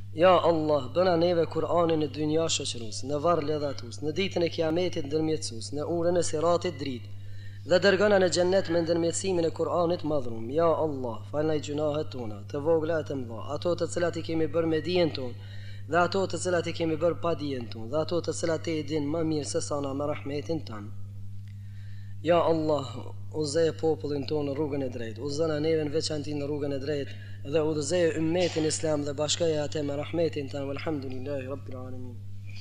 Ja Allah, bëna neve Kur'anin në dynja shoqërues, në varr ledhatus, në ditën e Kiametit ndërmjetësues, në urën e Siratit dritë, dhe dërgona në xhennet me ndërmjetësimin e Kur'anit madhrum. Ja Allah, falna gjunahet tona, të vogla e të mëdha, ato të cilat i kemi bërë me dijen tonë, dhe ato të cilat i kemi bërë pa dijen tonë, dhe ato të cilat e din më mirë se sa na me rahmetin tanë. Ja Allah, udhëzeje popullin tonë në rrugën e drejtë, udhëzona neve në veçanti në rrugën e drejtë, dhe udhëzeje ummetin islam dhe bashkaje atë me rahmetin tanë. Walhamdulillahi rabbil alamin.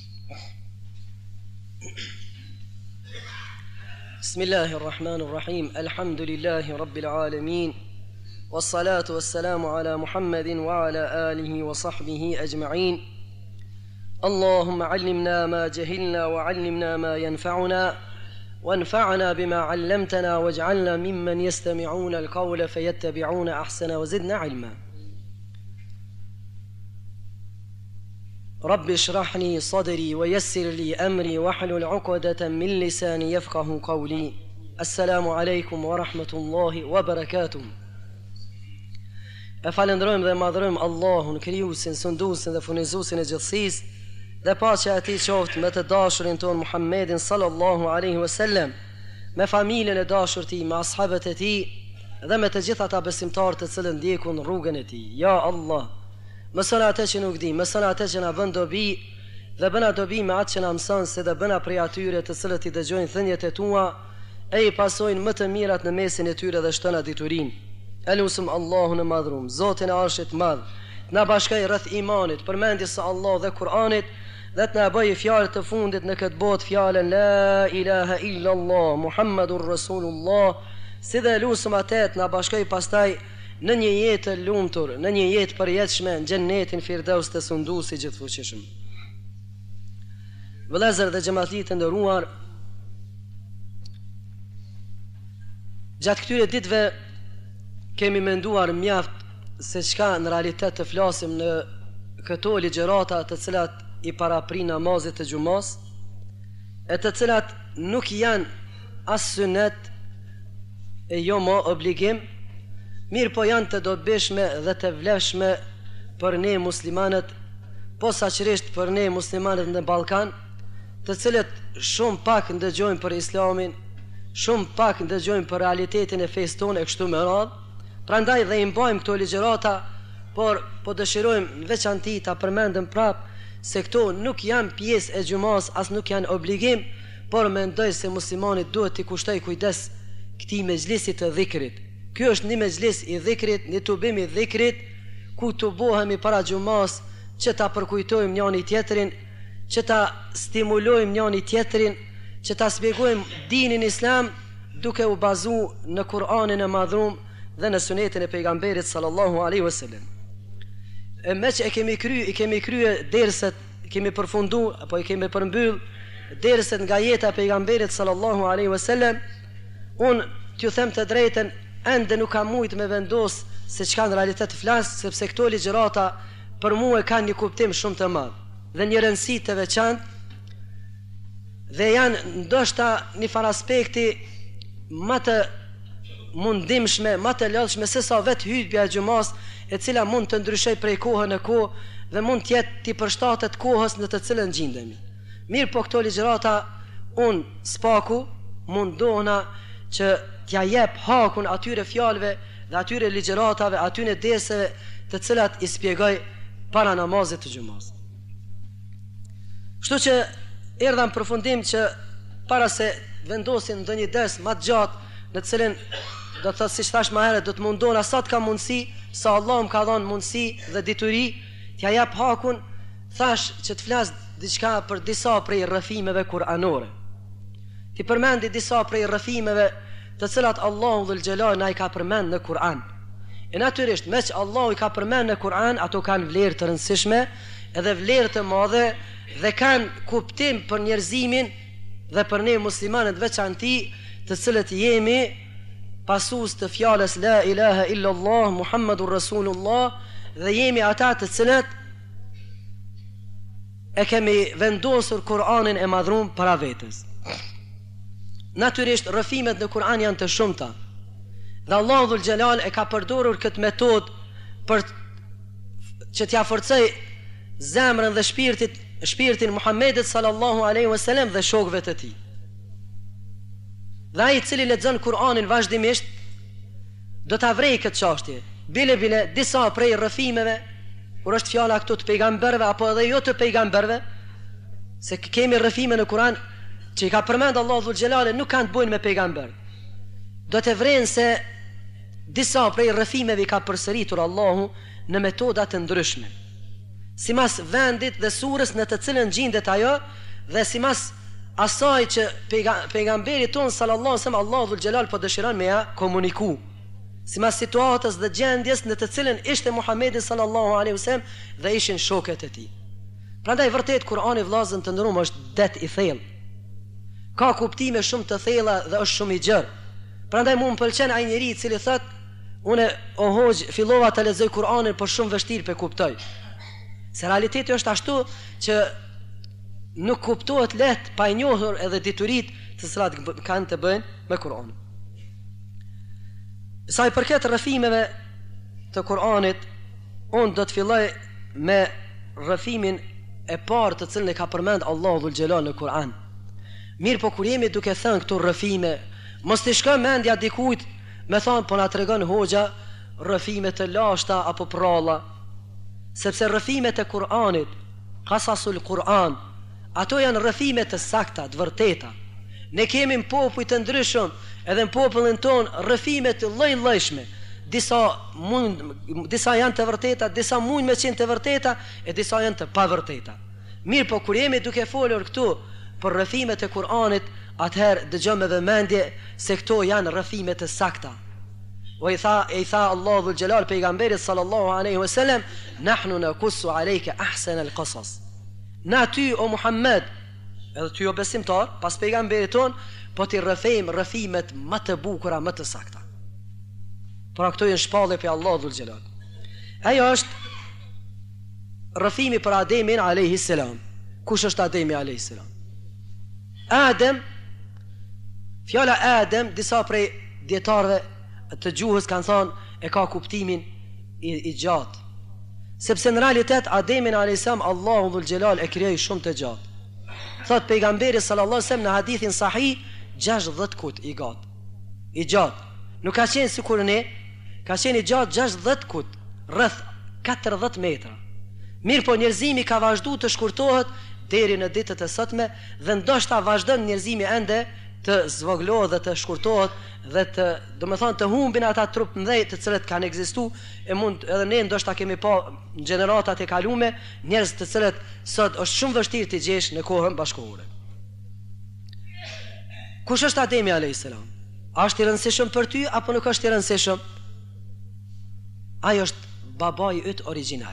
Bismillahir rahmanir rahim. Alhamdulillahi rabbil alamin. Wassalatu wassalamu ala Muhammadin wa ala alihi wa sahbihi ajma'in. اللهم علمنا ما جهلنا وعلمنا ما ينفعنا وانفعنا بما علمتنا واجعلنا ممن يستمعون القول فيتبعون أحسنه وزدنا علما. رب اشرح لي صدري ويسر لي أمري واحلل عقدة من لساني يفقه قولي. السلام عليكم ورحمة الله وبركاته. E falenderojmë dhe madhrojmë Allahun, krijuesin, sunduesin dhe furnizuesin e gjithësisë, dhe paqja e tij qoftë me të dashurin ton Muhammedin sallallahu alaihi wasallam, me familjen e dashur të tij, me ashabët e tij dhe me të gjithë ata besimtarë të cilët ndjekun rrugën e tij. Ja Allah, mëson atë që nuk di, mëson atë që na bën dobi dhe bëna dobi me atë që na mëson, se dhe bëna prej atyre të cilët i dëgjojnë thënjet e tua e i pasojnë më të mirat në mesin e tyre dhe shtona diturin. Elusëm Allahun e madhrum, Zotin e Arshit madh, na bashkaj rreth imanit, përmendjes së Allah dhe Kur'anit, dhe të na bëjë fjalët të fundit në këtë botë fjalën La ilaha illa Allah Muhammadur Rasulullah, si dhe lusëm atë të na bashkoj pastaj në një jetë të lumtur, në një jetë përjetshme në xhennetin Firdaus të sunduesi gjithfuqishëm. Vëllezër dhe xhamatli të nderuar, gjatë këtyre ditëve kemi menduar mjaft se çka në realitet të flasim në këto ligjërata të cilat i paraprin namazit të xumos, e të cilat nuk janë as sunet e jo ma obligim, mirë po janë të dobishme dhe të vlefshme për ne muslimanët, posaçërisht për ne muslimanët në Ballkan, të cilët shumë pak ndëgjojnë për islamin, shumë pak ndëgjojnë për realitetin e fesë tonë e kështu me radhë. Prandaj dhe i mbajmë këto ligjërata, por po dëshirojmë në veçanti ta përmendëm prap se këto nuk janë pjesë e xhumas, as nuk janë obligim, por mendoj se muslimanit duhet t'i kushtoj kujdes këtij mezhlisit të dhikrit. Ky është një mezhlis i dhikrit, një tubim i dhikrit, ku të bohemi para xhumas që ta përkujtojmë njëri tjetrin, që ta stimulojmë njëri tjetrin, që ta shpjegojmë dinin islam duke u bazuar në Kur'anin e madhrum dhe në sunetin e pejgamberit sallallahu alaihi wasallam. Me që i kemi krye derset, kemi përfundu, apo i kemi përmbyll derset nga jeta e pejgamberit sallallahu alaihi wasallam, unë t'ju them të drejten, ende nuk kam mujt me vendos se çka në realitet flas, sepse këto ligjërata për mua kanë një kuptim shumë të madh dhe një rëndësi të veçantë, dhe janë ndoshta një farë aspekti më të mundimshme, më të lodhshme se sa vetë hutbja e xhumas, e cila mund të ndryshoj prej kohë në kohë dhe mund të jetë ti përshtatet kohës në të cilën gjendemi. Mirë po këto ligjërata unë spaku mundohna që t'ja jep hakun atyre fjalëve dhe atyre ligjëratave, atyre derseve të cilat i shpjegoj para namazit të xhumas. Kështu që erdha në përfundim që para se vendosin ndonjë ders më të gjatë, në të cilën do të thotë siç thash më herët, do të mundona sa të kam mundësi, sa Allah më ka dhënë mundësi dhe dituri, t'ja jap hakun, thash që të flas diçka për disa prej rrëfimeve kuranore. Ti përmendi disa prej rrëfimeve të cilat Allahu dhul xhelal na i ka përmend në Kur'an. E natyrisht, me që Allahu i ka përmend në Kur'an, ato kanë vlerë të rëndësishme, edhe vlerë të madhe, dhe kanë kuptim për njerëzimin dhe për ne muslimanët veçanti, të cilët jemi pasues të fjalës La ilaha illa Allah Muhammadur Rasulullah, dhe jemi ata të cilët e kemi vendosur Kur'anin e madhrum para vetes. Natyrisht rrëfimet në Kur'an janë të shumta, dhe Allahu dhul xhelal e ka përdorur këtë metodë për që t'ja forcoj zemrën dhe shpirtin Muhammedit sallallahu alaihi wasallam dhe shokëve të tij. Dhe ai i cili lexon Kur'anin vazhdimisht do ta vrejë këtë çështje. Bile disa prej rrëfimeve, kur është fjala këtu të pejgamberëve apo edhe jo të pejgamberëve, se kemi rrëfime në Kur'an që i ka përmend Allahu dhul xhelale nuk kanë të bëjnë me pejgamber. Do të vrenë se disa prej rrëfimeve i ka përsëritur Allahu në metoda të ndryshme, simas vendit dhe surës në të cilën gjendet ajo, dhe simas asaj që pejgamberi ton sallallahu alaihi wasallam Allahu dhul xhelal po dëshiron me ja komuniku, simas situatës dhe gjendjes në të cilën ishte Muhamedi sallallahu alaihi wasallam dhe ishin shokët e tij. Prandaj vërtet Kur'ani vllazën të nderuar është det i thellë. Ka kuptime shumë të thella dhe është shumë i gjerë. Prandaj mua më pëlqen ai njeriu i cili thotë unë o hoj fillova të lexoj Kur'anin por shumë vështirë pe kuptoj. Se realiteti është ashtu që nuk kuptohet lehtë pa e njohur edhe diturit të cilat kanë të bëjnë me Kur'anin. Sa i përket rrëfimeve të Kur'anit, unë do të filloj me rrëfimin e parë të cilën e ka përmend Allahu dhul xhelal në Kur'an. Mirë, po kur jemi duke thënë këtu rrëfime, mos t'i shkojë mendja dikujt me thonë po na tregon hoxha rrëfime të lashta apo pralla, sepse rrëfimet e Kur'anit, qasasul Kur'an, ato janë rrëfime të sakta, të vërteta. Ne kemi në popull të ndryshëm, edhe në popullin ton rrëfime të lloj-llojshme. Disa janë të vërteta, disa mund me qenë të vërteta, e disa janë të pavërteta. Mirë, po kur jemi duke folur këtu për rrëfimet e Kur'anit, atëherë dëgjojmë me vëmendje se këto janë rrëfime të sakta. O i tha Allahu dhul xhelal pejgamberit sallallahu alaihi wasallam, nahnu naqussu alayka ahsana al-qasas. Na ty o Muhammed, edhe ty o besimtar, pas pejgamberit ton, po ti rrëfejmë rrëfimet më të bukura, më të sakta. Pra këto janë shpallje për Allahu dhul xhelal. Ajo është rrëfimi për Ademin alayhi salam. Kush është Ademi alayhi salam? Adem, fjala Adem, disa prej dietarëve të gjuhës kanë thënë e ka kuptimin i gjatë. Sepse në realitet Ademin alayhis salam Allahu dhul xhelal e krijoi shumë të gjatë. Thot pejgamberi sallallahu alaihi wasallam në hadithin sahih 60 kut i gjatë. Nuk ka qenë sikur ne, ka qenë i gjatë 60 kut, rreth 40 metra. Mirë, po njerëzimi ka vazhduar të shkurtohet deri në ditët e sotme dhe ndoshta vazhdon njerëzimi ende të zvoglohet dhe të shkurtohet dhe të humbin ata trup mëdhej të cilët kanë ekzistuar, e mund edhe ne ndoshta kemi pa në gjeneratat e kalume njerëz të cilët sot është shumë vështirë të gjesh në kohën bashkëkohore. Kush është Ademi alayhis salam? A është i rëndësishëm për ty apo nuk është i rëndësishëm? Ai është babai yt origjinal.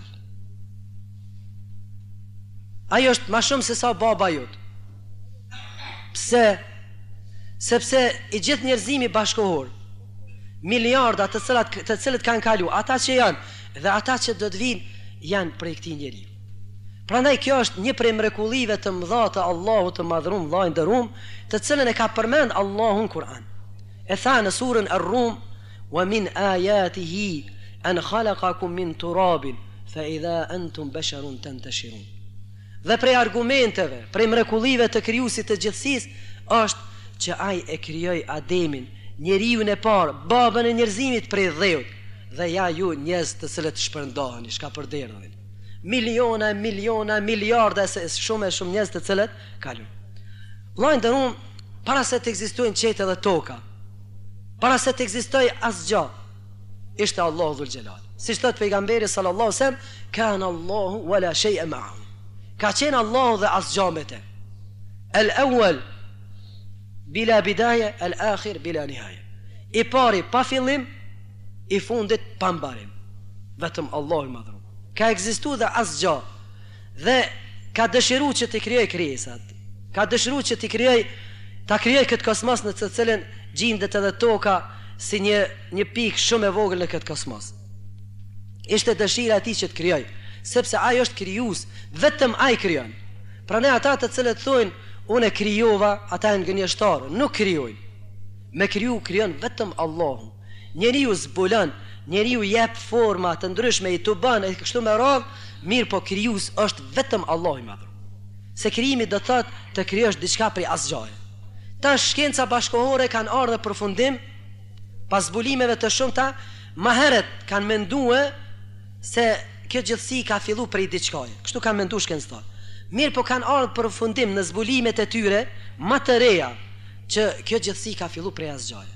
Ai është më shumë se sa baba jot. Pse? Sepse i gjithë njerëzimi bashkëkohor, miliarda të cilët kanë kalu, ata që janë dhe ata që do të vinë janë prej këtij njeriu. Prandaj kjo është një prej mrekullive të mëdha të Allahut të madhëruar, vllai nderuar, të cilën e ka përmend Allahu në Kur'an. E tha në surën Ar-Rum, wa min ayatihi an khalaqakum min turabin fa idha antum basharun tantashirun. Dhe prej argumenteve, prej mrekullive të krijuesit të gjithësisë është që ai e krijoi Ademin, njeriun e parë, babën e njerëzimit prej dheut, dhe ja ju njerëz të cilët shpërndaheni, shka përderdhin. Miliona, miliarda shumë njerëz të cilët kalojnë. Vllai nderuar, para se të ekzistojnë qetë dhe toka, para se të ekzistojë asgjë, ishte Allahu dhul xhelal. Siç thot pejgamberi sallallahu alaihi wasallam, kana Allahu wala shay'a ma'ahu. Ka qenë Allahu dhe asgjë me te. El-awwal bila bidaje, el-akhir bila nihaje. I pari pa fillim, i fundit pa mbarim. Vetëm Allahu i madhëruar. Ka ekzistuar dhe asgjë. Dhe ka dëshiruar që të krijojë krijesat. Ka dëshiruar që të krijojë këtë kosmos në të cilën gjendet edhe toka si një pikë shumë e vogël në këtë kosmos. Ishte dëshira e tij që të krijojë, sepse ai është krijues, vetëm ai krijon. Prandaj ata të cilët thonë unë e krijova, ata janë gënjeshtarë, nuk krijojnë. Me krijon vetëm Allahu. Njeriu zbulon njeriu jep forma të ndryshme i të bën e kështu me radhë, mirë po krijues është vetëm Allahu i madhur. Se krijimi do thotë të krijosh diçka prej asgjëje. Tash shkenca bashkëkohore kanë ardhur në përfundim pas zbulimeve të shumta, më herët kanë menduar se kjo gjithësi ka filluar prej diçkaje. Kështu kanë menduar shkencëtarët. Mirë po kanë ardhur në përfundim në zbulimet e tyre më të reja që kjo gjithësi ka filluar prej asgjëje.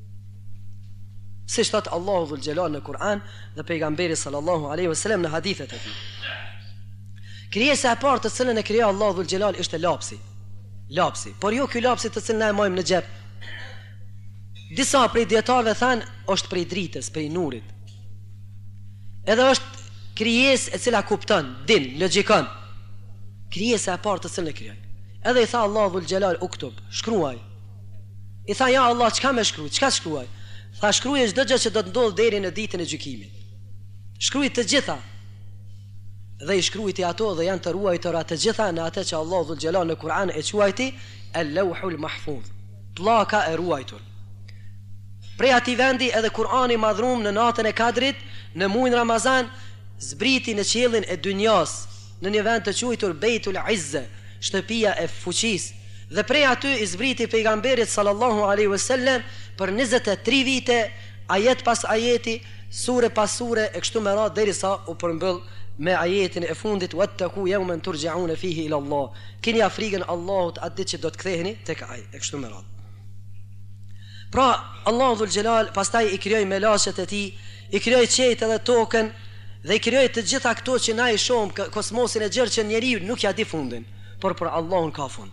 Si thot Allahu dhul Jalal në Kur'an dhe pejgamberi sallallahu alaihi wasallam në hadithet e tij. Krijesa e parë të cilën e krijoi Allahu dhul Jalal ishte lapsi. Lapsi, por jo ky lapsi të cilën na e mojmë në xhep. Disa prej dietarëve thanë është prej dritës, prej nurit. Edhe është krijesë e cila kupton, din, logjikon. Krijesa e parë të cilën e krijoi. Edhe i tha Allahu dhul Jalal uktub, shkruaj. I tha ja Allah, çka më shkruaj? Çka shkruaj? Tha shkruaj çdo gjë që do të ndodhë deri në ditën e gjykimit. Shkruaj të gjitha. Dhe i shkruajti ato dhe janë të ruajtura të gjitha në atë që Allahu dhul Jalal në Kur'an e quajti Al-Lawhul Mahfuz, pllaka e ruajtur. Prej atij vendi edhe Kur'ani madhrum në natën e Kadrit, në muajin Ramazan, zbriti në qiellin e dynjas, në një vend të quajtur Beitul Izze, shtëpia e fuqisë. Dhe prej aty i zbriti pejgamberit sallallahu alaihi wasallam për 23 vite, ajet pas ajeti, sure pas sure, e kështu me radhë derisa u përmbyll me ajetin e fundit wattaku yawman turja'un fihi ila Allah. Keni frikën Allahut atë ditë që do të ktheheni tek ai, e kështu me radhë. Pra Allahu dhul Jalal pastaj i krijoi melashët e tij, i krijoi qejtë dhe tokën dhe i krijoi të gjitha këto që na i shohim kosmosin e gjerë që njeriu nuk ja di fundin, por për Allahun ka fund.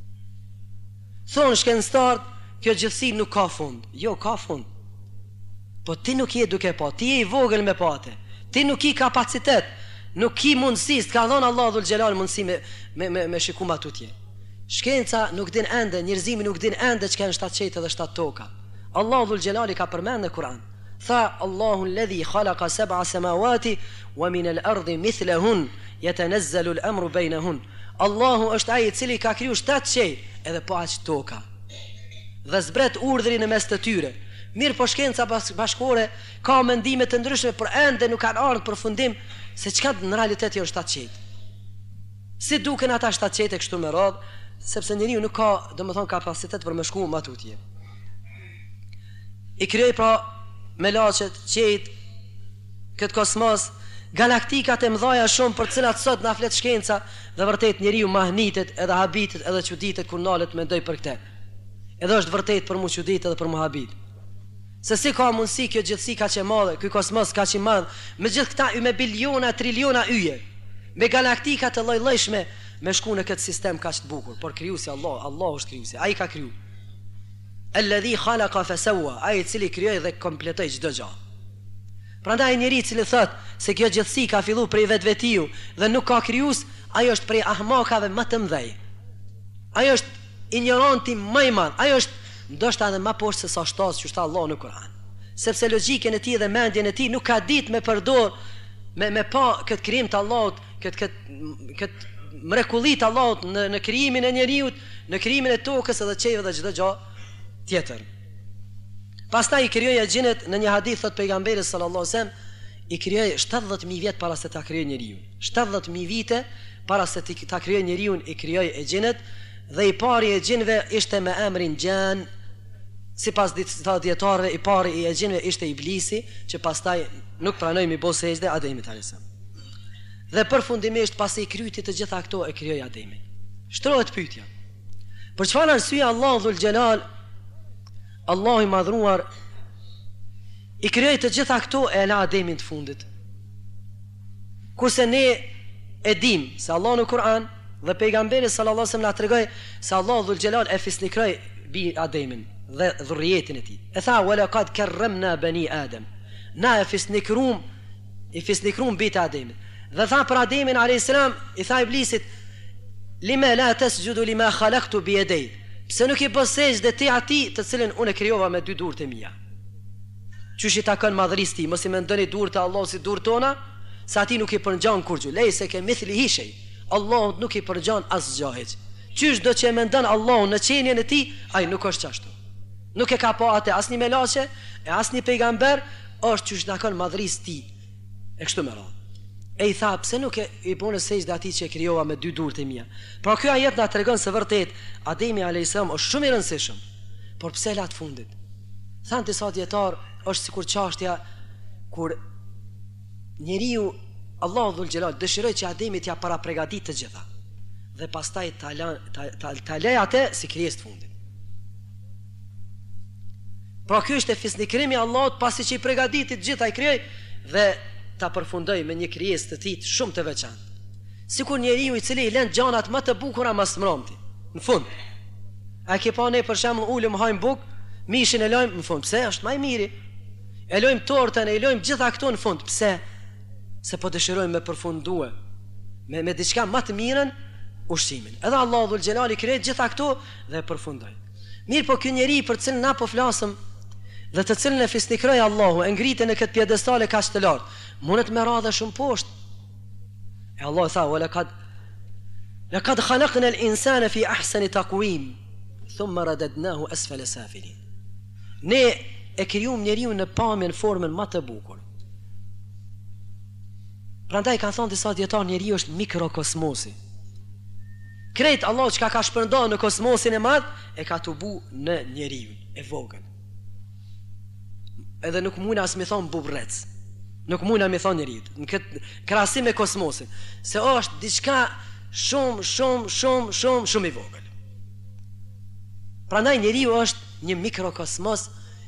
Thonë shkencëtarët, kjo gjithësi nuk ka fund. Jo, ka fund. Po ti nuk je duke pa, ti je i vogël me pate. Ti nuk i kapacitet, nuk i mundësi, s'ka dhënë Allahu dhul Jalal mundësi me shikum atutje. Shkenca nuk din ende, njerëzimi nuk din ende çka janë 7 qejtë dhe 7 toka. Allahu dhul Jalal ka përmend në Kur'an. Tha Allahu alladhi khalaqa 7 samawati wa min al-ardi mithlahun yatanazzalu al-amru bainahun. Allahu është ai i cili ka kriju 7 qejtë edhe po aq toka. Dhe zbret urdhrin në mes të tyre. Mirë po shkenca bashkëkohore ka mendime të ndryshme, por ende nuk kanë ardhur në përfundim se çka në realitet janë 7 qejtë. Si duken ata 7 qejtë kështu me radhë, sepse njeriu nuk ka, domethënë, kapacitet për më shku më tutje. I krijoi pra melaçet, qejtë, këtë kosmos, galaktikat e mëdha shumë për të cilat sot na flet shkenca dhe vërtet njeriu mahnitet edhe habitet edhe çuditet kur nalet mendoj për këtë. Edhe është vërtet për mu çudit edhe për mu habit. Se si ka mundësi kjo gjithësi kaq e madhe, ky kosmos kaq i madh, me gjithë këta me biliona, triliona yje, me galaktika të lloj-llojshme, me shku në këtë sistem kaq të bukur, por krijuesi Allah është krijuesi, ai ka kriju. Alladhi khalaqa fasawwa, ai i cili krijoi dhe kompletoi çdo gjë. Prandaj njeriu i cili thot se kjo gjithësi ka filluar prej vetvetiu dhe nuk ka krijues, ai është prej ahmakave më të mëdhej. Ai është ignoranti më i madh, ai është ndoshta edhe më poshtë se sa shtas që shta Allah në Kur'an. Sepse logjikën e tij dhe mendjen e tij nuk ka ditë me përdor me pa këtë krijim të Allahut, këtë mrekulli të Allahut në krijimin e njeriu, në krijimin e tokës edhe qejve dhe çdo gjë tjetër. Pastaj i krijoi xhinet në një hadith thot pejgamberi sallallahu alajhi wasallam, i krijoi 70.000 vjet para se ta krijojë njeriu. 70.000 vite para se ta krijojë njeriu i krijoi xhinet dhe i pari e xhinëve ishte me emrin Gjan. Sipas dietarëve i pari i xhinëve ishte Iblisi, që pastaj nuk pranoi mi bë sejdë Ademit alayhis salam. Dhe përfundimisht pasi i kryti të gjitha këto e krijoi Ademin. Shtrohet pyetja. Për çfarë arsye Allahu dhul Jalal, Allahu i madhruar, i krijoi të gjitha këto e la Ademin të fundit? Kurse ne e dim se Allah në Kur'an dhe pejgamberi sallallahu alajhi wasallam na tregoi se Allahu dhul Jalal e fisnikroi bi Ademin dhe dhurrijetin e tij. E tha wala qad karramna bani Adam. Na e fisnikrum bi Ademit. Dhe tha për Ademin alayhis salam, i tha Iblisit, lima la tasjudu lima khalaqtu bi yaday. Pse nuk i bë sejdë ti atij të cilën unë e krijova me 2 durët e mia? Qysh i takon madhërisë ti? Mos i mendoni durët e Allahut si durët tona, se atij nuk i përngjan kurrë. Lejse ke mithlihi shay. Allahut nuk i përngjan asgjë. Qysh do që e mendon Allahun në qenien e tij, ai nuk është ashtu. Nuk e ka pa atë asnjë melaçe, e asnjë pejgamber, është që shtakon madhërisë ti, e kështu me radhë. E i tha, pse nuk i punë sejdë atij që e krijova me dy durët e mia. Pra ky ajet na tregon se vërtet Ademi alayhis salam është shumë i rëndësishëm. Por pse la të fundit? Thanë disa dietar, është sikur çështja kur njeriu Allahu dhul xhelal dëshiroi që Ademi t'ia parapregadit të gjitha. Dhe pastaj ta lej atë si krijesë të fundit. Pra ky është fisnikrimi i Allahut pasi që i përgatiti të gjitha, i krijoi dhe ta përfundoj me një krijesë të tij shumë të veçantë. Sikur njeriu i cili i lën gjanat më të bukura mas mbrëmti. Në fund. A ke pa ne për shembull ulëm hajm buk, mishin e lojm në fund. Pse? Është më i miri. E lojm tortën, e lojm gjitha këto në fund. Pse? Se po dëshirojmë me përfundue me diçka më të mirën ushqimin. Edhe Allahu dhul xhelali krijoi gjitha këto dhe e përfundoi. Mirë, po ky njeri për cilën na po flasim dhe të cilën e fisnikroi Allahu, e ngritën në këtë piedestale kaq të lartë, mundet me radhë shumë poshtë. E Allah tha, laqad khalaqna al-insana fi ahsani taqwim thumma radadnahu asfala safilin. Ne e krijum njeriu në pamjen, formën më të bukur. Prandaj kanë thonë disa dietar, njeriu është mikrokosmosi. Krejt Allah çka ka shpërndarë në kosmosin e madh e ka tubu në njeriu e vogël. Edhe nuk mund as më thon bubrrec. Nuk mund as më thon njeriu në këtë krahasim me kosmosin, se është diçka shumë i vogël. Prandaj njeriu është një mikrokosmos,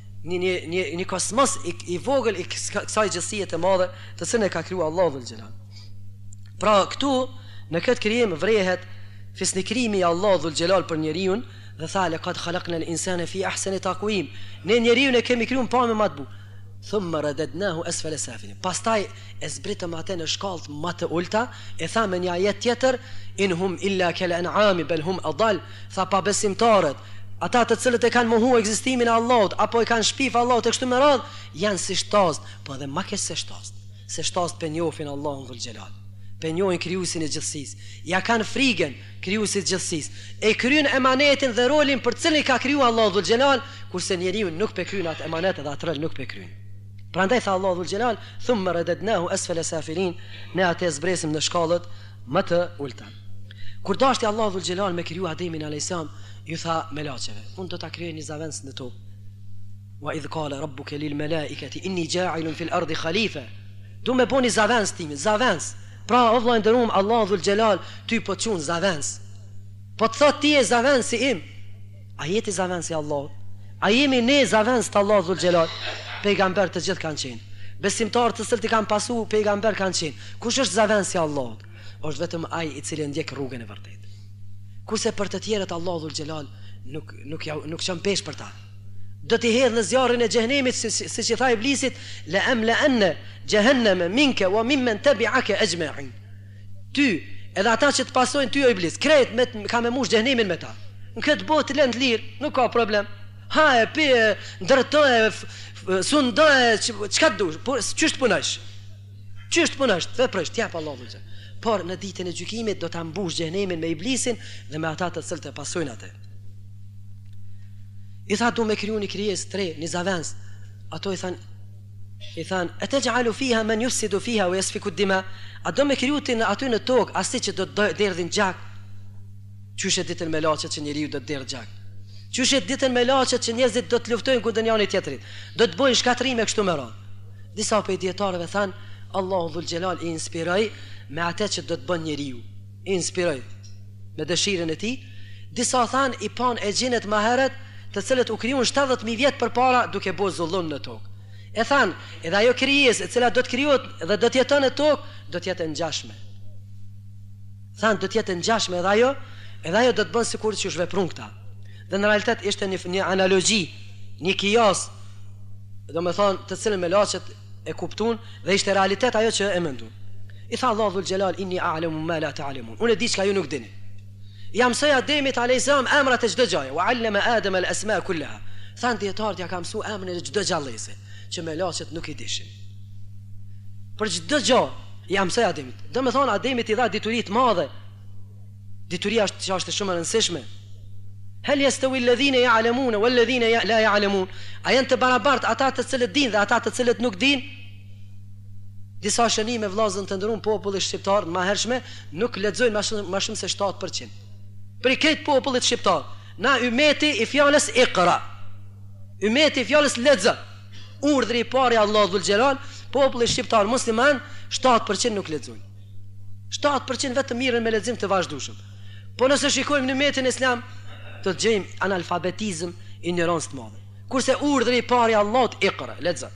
një kosmos i vogël i kësaj gjësie të madhe të cilën e ka krijuar Allahu dhul xhelal. Pra këtu në këtë krijim vrehet fisnikrimi i Allahu dhul xhelal për njeriu dhe tha laqad khalaqna al-insana fi ahsani taqwim. Ne njeriu ne kemi krijuar pa më të bukur. Thumma radadnahu asfala safilin. Pastaj e zbritëm atë në shkallët më të ulta, e tha me një ajet tjetër, inhum illa kal an'am bal hum adall. Tha pa besimtarët, ata të cilët e kanë mohuar ekzistimin e Allahut apo e kanë shpif Allahut e kështu me radhë, janë si shtazë, po edhe më ke se shtazë. Se shtazët pe njohin Allahun dhul xhelal. Pe njohin krijuesin e gjithësisë. Ja kanë frikën krijuesit të gjithësisë. E kryen emanetin dhe rolin për cilin ka krijuar Allahu dhul xhelal, kurse njeriu nuk pe kryen atë emanet dhe atë rol nuk pe kryen. Prandaj tha Allahu dhul xhelal, thumma radadnahu asfala safilin, ne atë zbresim në shkallët më të ulta. Kur dashti Allahu dhul xhelal me kriju Ademin alayhis salam, ju tha melaçeve, unë do ta krijoj një zavens në tokë. Wa idh qala rabbuka lil malaikati inni ja'ilun fil ardi khalifa. Do me boni zavens tim, zavens. Pra o vllai nderuam, Allahu dhul xhelal ty po çun zavens. Po të thot ti e zavensi im. A jeti zavensi Allahut? A jemi ne zavens të Allahu dhul xhelal? Pejgamber të gjithë kanë qenë. Besimtarë të cilët i kanë pasu pejgamber kanë qenë. Kush është zavensi i Allahut? Është vetëm ai i cili ndjek rrugën e vërtetë. Kurse për të tjerët Allahu dhul xhelal nuk çon pesh për ta. Do t'i hedh në zjarrin e xhenemit siç i tha iblisit, la amla jahannama minka wa mimman tabi'aka ajma'in. Ty edhe ata që të pasojnë ty o iblis, krejt ka me mush xhenemin me ta. Në këtë botë lënd lirë, nuk ka problem. Ha e pi ndërtoje sundoje çka dush, po ç'është punosh? Ç'është punosh? Veprosh t'jap Allahu xhe. Por në ditën e gjykimit do ta mbush xhenemin me iblisin dhe me ata të cilët e pasojnë atë. I tha du me kriju një krijes të re, një zavens. Ato i than ataj'alu fiha man yufsidu fiha wa yasfiku ad-dima. A do me kriju ti aty në tokë asi që do të derdhin gjak? Qyshe ditën me laçet që njeriu do të derdh gjak? Qyshe ditën me laçet që njerëzit do të luftojnë kundër njëri tjetrit? Do të bëjnë shkatrime kështu me radhë. Disa prej dietarëve than Allahu dhul xhelal i inspiroi me atë që do të bën njeriu. I inspiroi me dëshirën e tij. Disa than i pan e xhinet më herët, të cilët u krijuan 70.000 vjet përpara duke bërë zullum në tokë. E than, edhe ajo krijesë e cila do të krijohet dhe do të jeton në tokë, do të jetë ngjashme. Than do të jetë ngjashme edhe ajo do të bën sikur që është vepruar këta. Dhe në realitet ishte një analogji, një qiyas, domethënë të cilën me laçet e kuptuan dhe ishte realitet ajo që e menduan. I tha Allahu dhul xhelal inni a'lamu ma la ta'lamun. Unë di çka ju nuk dini. Ja mësoj Ademit alayhis salam emrat e çdo gjaje, wa 'allama Adama al-asma' kullaha. Than dietar ja ka mësuar emrin e çdo gjallëse, që me laçet nuk i dishin. Për çdo gjë ja mësoj Ademit. Domethënë Ademit i dha dituri të madhe. Dituria është shumë e rëndësishme. Hel yastawi alladhina ya'lamun walladhina la ya'lamun. A janë të barabartë ata të cilët dinë dhe ata të cilët nuk dinë? Disa shënime vllazën të ndërun popullit shqiptar më hershme nuk lexojnë më shumë se 7%. Për këtë popullit shqiptar, na ymeti i fjalës iqra. Ymeti i fjalës lexo. Urdhri i parë i Allahut dhul xhelal, populli shqiptar musliman 7% nuk lexojnë. 7% vetëm mirën me lexim të vazhdueshëm. Po nëse shikojmë në metin islam, të gjejmë analfabetizëm, ignorancë të madhe. Kurse urdhri i parë i Allahut iqra, lexo.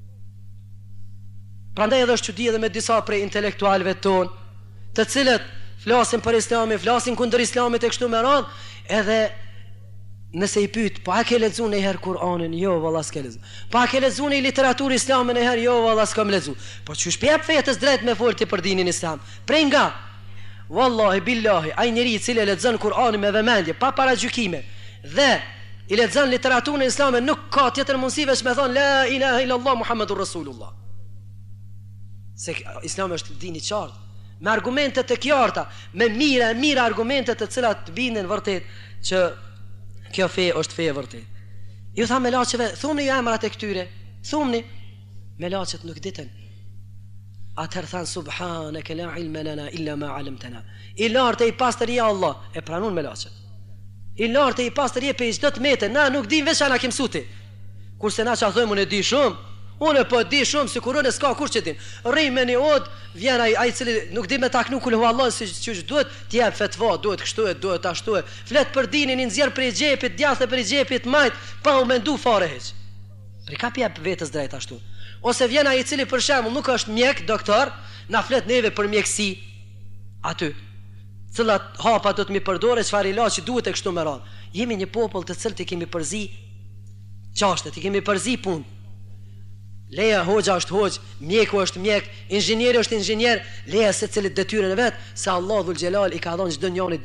Prandaj edhe është çudi edhe me disa prej intelektualëve ton, të cilët flasin për islamin, flasin kundër islamit e kështu me radhë, edhe nëse i pyet, po a ke lexuar ndonjëherë Kur'anin? Jo, valla s'ke lexuar. Po a ke lexuar një literaturë islame ndonjëherë? Jo, valla s'kam lexuar. Po çu shpjep vetës drejt me folti për dinin islam. Prej nga wallahi billahi, ai njeriu i cili lexon Kur'anin me vëmendje, pa paragjykime, dhe i lexon literaturën islame, nuk ka tjetër mundësi veç me thonë la ilaha illallah Muhammedur Rasulullah. Se islami është dini i qartë, me argumente të qarta, me mira argumente të cilat bindin vërtet që kjo fe është fe e vërtet. Ju tha me laçeve, thumni ju emrat e këtyre, thumni. Me laçet nuk ditën. Atëherë thanë subhaneke la ilme lana illa ma alamtana. I lartë i pastër ja Allah, e pranun me laçet. I lartë i pastër je pe çdo të mete, na nuk dim veç ana kim suti. Kurse na ça thojmë unë di shumë, unë po di shumë sikur unë s'ka kush që din. Rrimë në od, vjen ai cili nuk di me taknu kul hu Allah si ç'është duhet, ti jap fetva, duhet kështu e duhet ashtu e. Flet për dinin i nxjerr prej xhepit, djathtë prej xhepit majt, pa u mendu fare hiç. Për kapi jap vetës drejt ashtu. Ose vjen ai i cili për shembull nuk është mjek, doktor, na flet neve për mjekësi. Aty, cilat hapa do të mi përdore, çfarë ilaçi duhet e kështu me radhë. Jemi një popull të cilët i kemi përzi çashtet, i kemi përzi punë. Leja hoxha është hoxh, mjeku është mjek, inxhinieri është inxhinier, leja secilit detyrën e vet, se Allahu dhul xhelal i ka dhënë çdo njëri.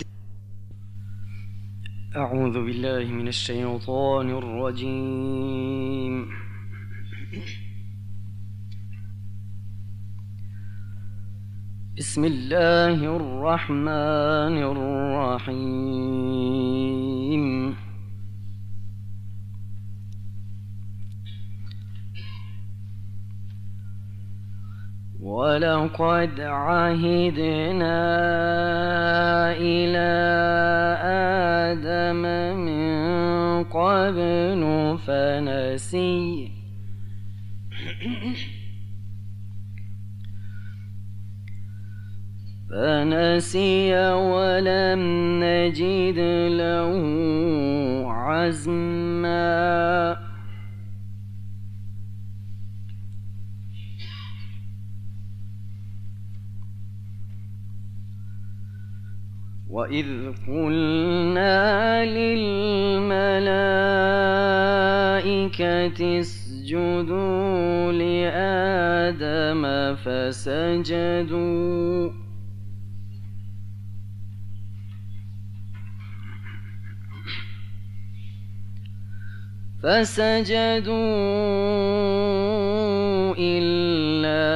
A'udhu billahi minash shaitanir rajim. Bismillahir rahmanir rahim. ولقد عهدنا إلى آدم من قبل فنسي ولم نجد له عزما وإذ قلنا للملائكة اسجدوا لآدم فسجدوا إلا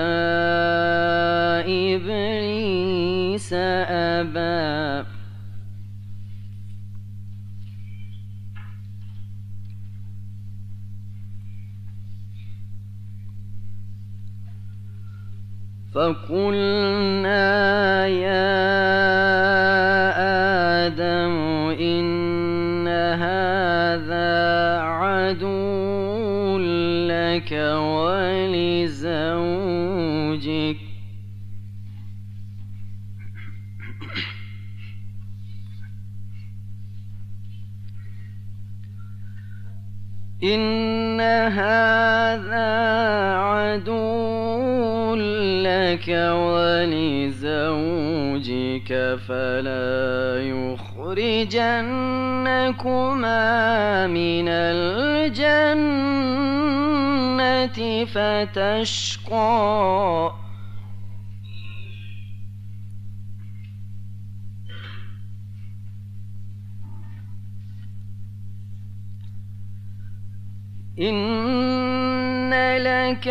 إبليس أبى فقلنا يا آدم إن هذا عدو لك ولزوجك إن هذا عدو لك ولزوجك فلا يخرجنكما من الجنة فتشقى إن لك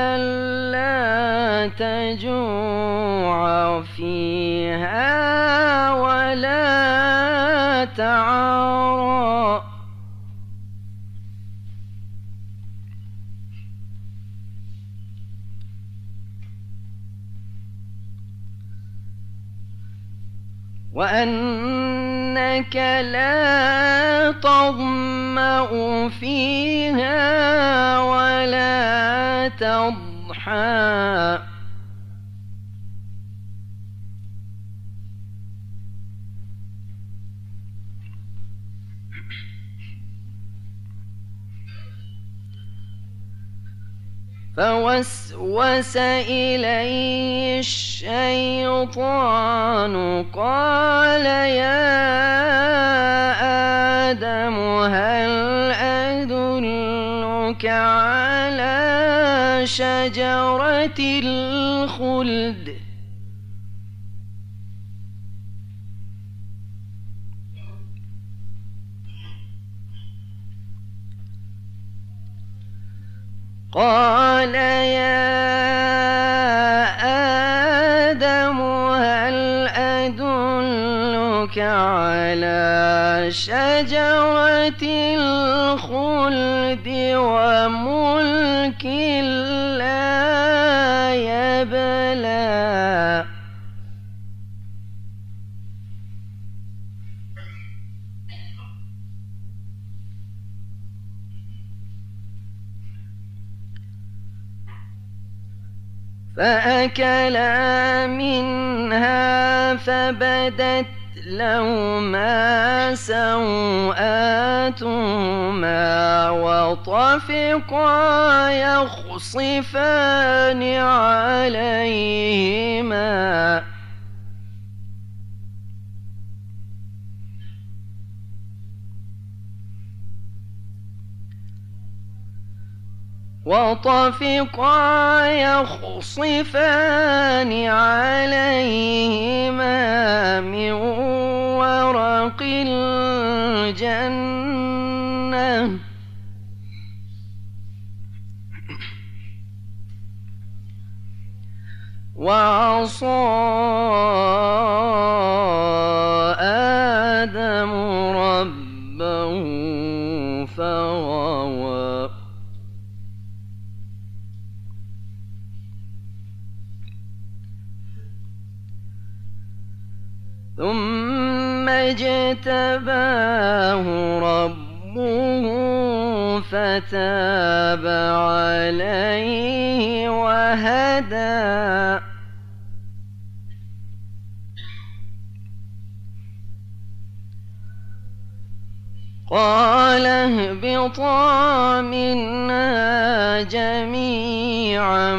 ألا تجوع فيها ولا تعرى وأنك لا تظمأ فيها ولا تضحى فوسوس إليه الشيطان قال يا آدم هل أدلك على شجرة الخلد قال يا آدم هل أدلك على شجرة الخلد وملك لا يبلى فأكلا منها فبدت لهما سوآتهما وطفقا يخصفان عليهما من ورق الجنة وعصى آدم ربه فغوى ثم اجتباه ربه فتاب عليه وهدى قال اهبطا منها جميعا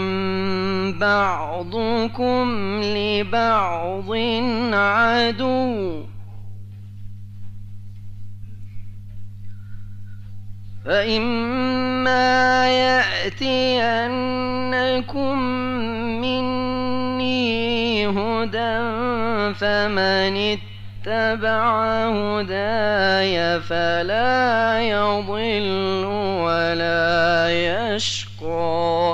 بعضكم لبعض عدو فإما يأتينكم مني هدى فمن اتبع هداي فلا يضل ولا يشقى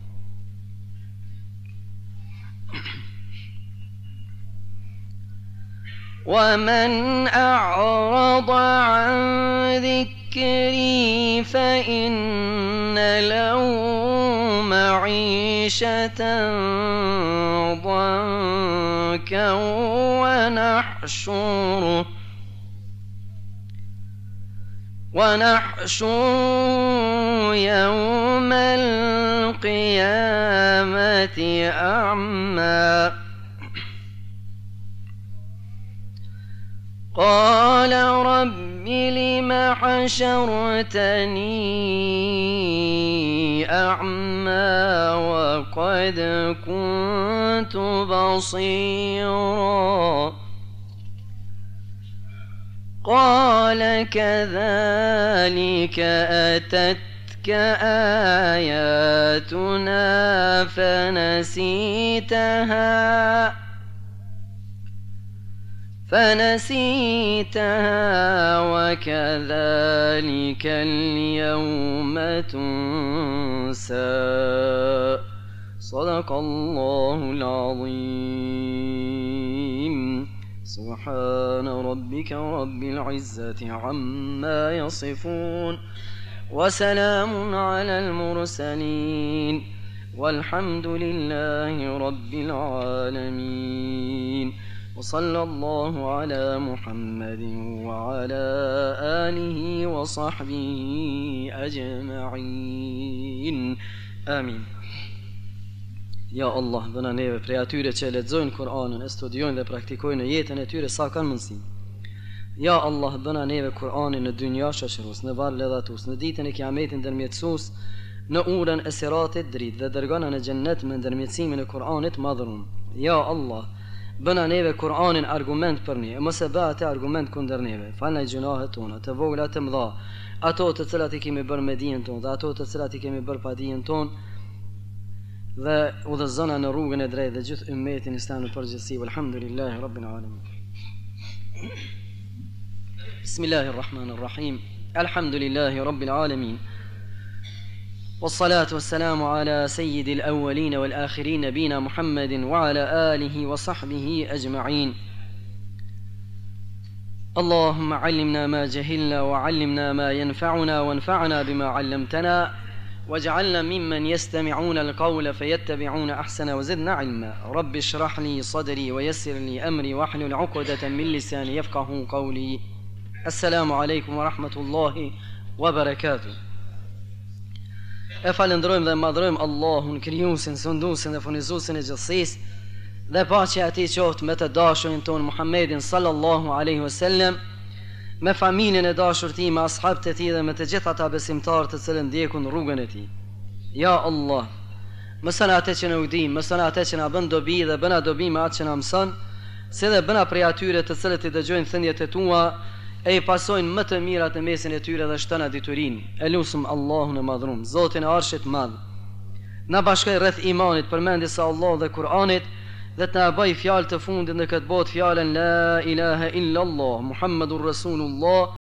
ومن أعرض عن ذكري فإن له معيشة ضنكا ونحشره يوم القيامة أعمى قال رب لم حشرتني أعمى وقد كنت بصيرا قال كذلك أتتك آياتنا فنسيتها وكذلك اليوم تنسى صدق الله العظيم. سبحان ربك رب العزة عما يصفون وسلام على المرسلين والحمد لله رب العالمين. وصلى الله على محمد وعلى آله وصحبه أجمعين آمين. Ja Allah, bëna neve prej atyre që lexojnë Kur'anin, e studiojnë dhe praktikojnë në jetën e tyre sa kanë mundësi. Ja Allah, bëna neve Kur'anin në dynja shoqërus, në varr ledhatus, në ditën e Kiametit ndërmjetësues, në urën e siratit dritë dhe dërgona në xhennet me ndërmjetësimin e Kur'anit madhrum. Ja Allah, bëna neve Kur'anin argument për ne, mos e bë atë argument kundër neve. Falna gjunahet tona, të vogla të mëdha, ato të cilat i kemi bërë me dijen tonë dhe ato të cilat i kemi bërë pa dijen tonë, dhe udhëzona në rrugën e drejtë dhe gjithë ummetin islam në përgjithësi. Alhamdulillahi rabbil alamin. Bismillahirrahmanirrahim. Alhamdulillahi rabbil alamin. والصلاة والسلام على سيد الأولين والآخرين نبينا محمد وعلى آله وصحبه أجمعين. اللهم علمنا ما جهلنا وعلمنا ما ينفعنا وانفعنا بما علمتنا واجعلنا ممن يستمعون القول فيتبعون أحسن وزدنا علما. رب اشرح لي صدري ويسر لي أمري واحلل عقدة من لساني يفقه قولي. السلام عليكم ورحمة الله وبركاته. E falenderojmë dhe madhrojmë Allahun, krijuesin, sunduesin dhe furnizuesin e gjithësisë, dhe paqja e Atij qoftë me të dashurin ton Muhammedin sallallahu alaihi wasallam, me familjen e dashur të tij, me ashabët e tij dhe me të gjithë ata besimtarë të cilët ndjekun rrugën e tij. Ja Allah, mëson atë që ne u dim, mëson atë që na bën dobi dhe bëna dobi me atë që na mëson, si dhe bëna prej atyre të cilët i dëgjojnë thënjet e tua e i pasojnë më të mirat në mesin e tyre dhe shtëna diturin. E lusëm Allahun e madhrum, Zotin e arshit madh, na bashkoj rreth imanit, përmendjes së Allahut dhe Kur'anit, dhe të na bëj fjalë të fundit në këtë botë fjalën La ilaha illa Allah Muhammadur Rasulullah